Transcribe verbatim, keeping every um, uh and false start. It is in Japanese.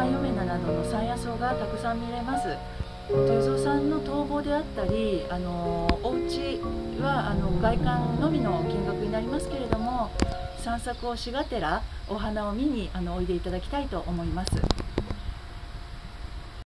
ヨメナなどの山野草がたくさん見れます。豊造さんの逃亡であったり、あのお家はあの外観のみの見学になりますけれども、散策をしがてらお花を見にあのおいでいただきたいと思います。